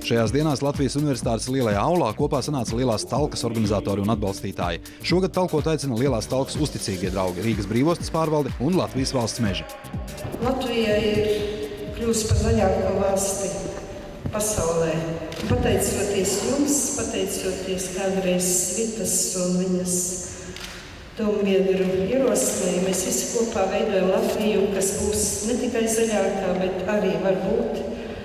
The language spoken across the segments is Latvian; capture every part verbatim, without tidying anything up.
Šajās dienās Latvijas Universitātes lielajā aulā kopā sanāca Lielās talkas organizatori un atbalstītāji. Šogad talkot aicina Lielās talkas uzticīgie draugi Rīgas Brīvostas pārvalde un Latvijas Valsts meži. Latvija ir kļūst par zaļāko valsti pasaulē. Pateicoties jums, pateicoties kādreiz Svitas un viņas dombiedru ierosmē, mēs visi kopā veidojam Latviju, kas būs ne tikai zaļākā, bet arī varbūt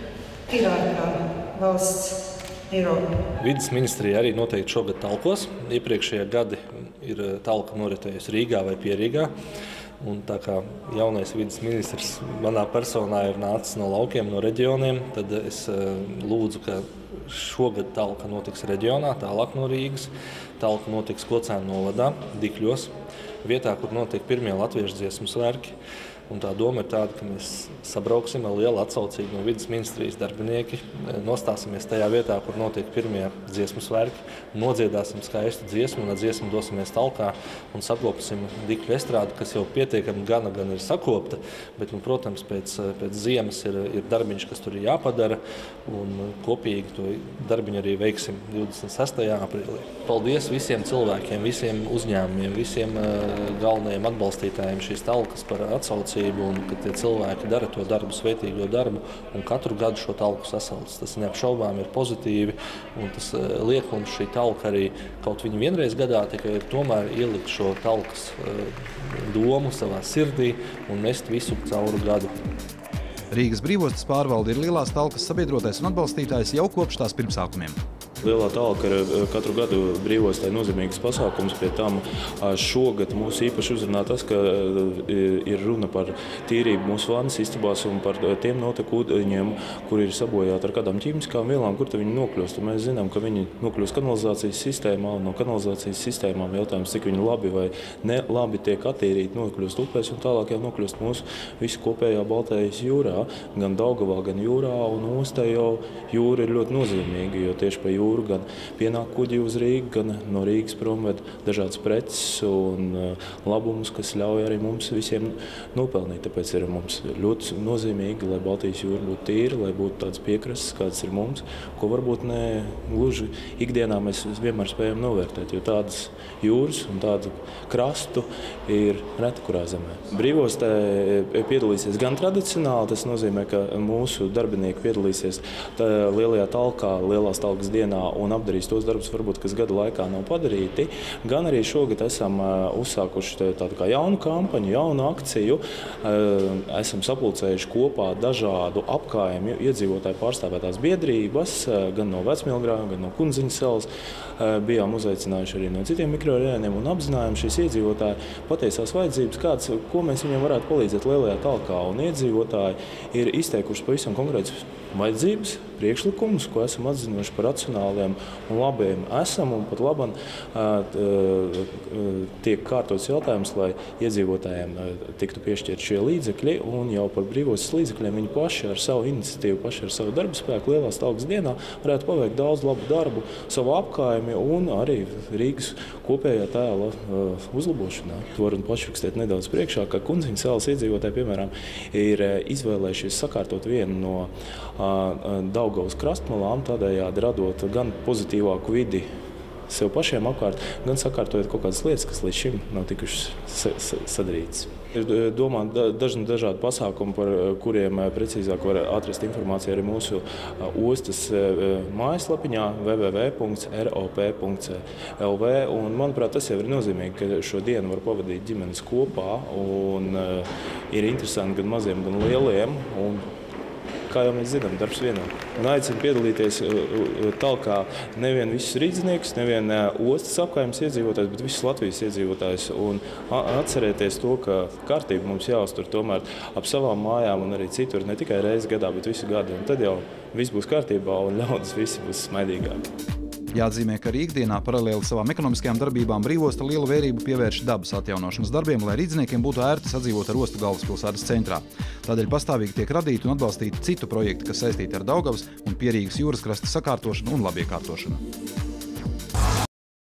tīrākā valsts Eiropā. Vides ministrija arī noteikti šogad talkos. Iepriekšējie gadi ir talka noritējusi Rīgā vai pie Rīgā. Un tā kā jaunais vides ministrs manā personā ir nācis no laukiem, no reģioniem, tad es lūdzu, ka šogad talka notiks reģionā, tālāk no Rīgas. Talka notiks Kocēnu novadā, Dikļos, vietā, kur notiek pirmie latviešu dziesmu svētki. Un tā doma ir tāda, ka mēs sabrauksim ar lielu atsaucību no vides ministrijas darbinieki, nostāsimies tajā vietā, kur notiek pirmie dziesmu svētki, nodziedāsim skaistu dziesmu un ar dziesmu dosimies talkā un sakopsim Dikļu estrādi, kas jau pietiekami gana gan ir sakopta, bet, nu, protams, pēc, pēc ziemas ir, ir darbiņš, kas tur ir jāpadara, un kopīgi to darbiņu arī veiksim divdesmit sestajā aprīlī. Paldies visiem cilvēkiem, visiem uzņēmumiem, visiem uh, galvenajiem atbalstītājiem šīs talkas par atsaucību, un ka tie cilvēki dara to darbu, svētīgo darbu, un katru gadu šo talku sasauc. Tas neapšaubām ir pozitīvi, un tas liek mums šī talka arī, kaut viņi vienreiz gadā tikai tomēr ielikt šo talkas domu savā sirdī un nest visu cauru gadu. Rīgas Brīvostas pārvalde ir Lielās talkas sabiedrotais un atbalstītājs jau kopš tās pirmsākumiem. Lielā talka ir katru gadu Brīvostai nozīmīgs pasākums, pie tam šogad mūs īpaši uzrunā tas, ka ir runa par tīrību mūsu vannas istabās un par tiem notekūdeņiem, kuri ir sabojāti ar kādām ķīmiskām vielām, kur viņi nokļūst. Un mēs zinām, ka viņi nokļūst kanalizācijas sistēmā, un no kanalizācijas sistēmām jautājums, cik viņi labi vai ne labi tiek attīrīti, nokļūst upēs un tālāk jau nokļūst mūsu visu kopējā Baltijas jūrā, gan Daugavā, gan jūrā, un ostā jau jūra ir ļoti nozīmīga, jo tieši pa jūru gan pienāk kuģi uz Rīgu, gan no Rīgas prom ved dažādas preces un labumus, kas ļauj arī mums visiem nopelnīt. Tāpēc ir mums ļoti nozīmīgi, lai Baltijas jūra būtu tīra, lai būtu tāds piekrastes, kāds ir mums, ko varbūt ne gluži ikdienā mēs vienmēr spējam novērtēt, jo tādas jūras un tādu krastu ir reti kurā zemē. Brīvostē piedalīsies gan tradicionāli, tas nozīmē, ka mūsu darbinieki piedalīsies lielajā talkā, Lielās talkas dienā un apdarīs tos darbus, varbūt, kas gada laikā nav padarīti. Gan arī šogad esam uzsākuši tādu kā jaunu kampaņu, jaunu akciju. Esam sapulcējuši kopā dažādu apkārtējumu iedzīvotāju pārstāvētās biedrības, gan no Vecmilgrāva, gan no Kundziņas salas. Bijām uzaicinājuši arī no citiem mikrorajoniem un apzinājām šīs iedzīvotāju patiesās vajadzības, kāds, ko mēs viņiem varētu palīdzēt lielajā talkā. Un iedzīvotāji ir izteikuši pavisam konkrētas vajadzības, priekšlikumus, ko esam atzinuši par racionāliem un labiem esam, un pat labam tiek kārtots jautājums, lai iedzīvotājiem tiktu piešķirt šie līdzekļi, un jau par Brīvostas līdzekļiem viņi paši ar savu iniciatīvu, paši ar savu darba spēku Lielās talkas dienā varētu paveikt daudz labu darbu savu apkārtni un arī Rīgas kopējā tēla uzlabošanā. To varam pašrakstīt nedaudz priekšā, ka Kundziņas salas iedzīvotāji, piemēram, ir izvēlējušies sakārtot vienu no Daugavas krastmalām, tādējādi radot gan pozitīvāku vidi sev pašiem apkārt, gan sakārtojot kaut kādas lietas, kas līdz šim nav tikušas sadarītas. Ir domāti dažni dažādi pasākumi, par kuriem precīzāk var atrast informāciju arī mūsu ostas mājaslapiņā w w w punkts r o p punkts l v. Un, manuprāt, tas jau ir nozīmīgi, ka šo dienu var pavadīt ģimenes kopā un ir interesanti gan maziem, gan lieliem. Un, kā jau mēs zinām, darbs vienā. Un aicinu piedalīties talkā nevien visus rīdzniekus, nevien ostas apkārtnes iedzīvotājus, bet visus Latvijas iedzīvotājus. Un atcerēties to, ka kārtība mums jāuztur tomēr ap savām mājām un arī citur, ne tikai reizi gadā, bet visu gadu. Un tad jau viss būs kārtībā un ļaudis visi būs smaidīgāki. Jāatzīmē, ka arī ikdienā paralēli savām ekonomiskajām darbībām Brīvosta lielu vērību pievērš dabas atjaunošanas darbiem, lai rīdzniekiem būtu ērti sadzīvot ar ostu galvaspilsētas centrā. Tādēļ pastāvīgi tiek radīti un atbalstīti citu projekti, kas saistīti ar Daugavas un Pierīgas jūras krasta sakārtošanu un labiekārtošanu.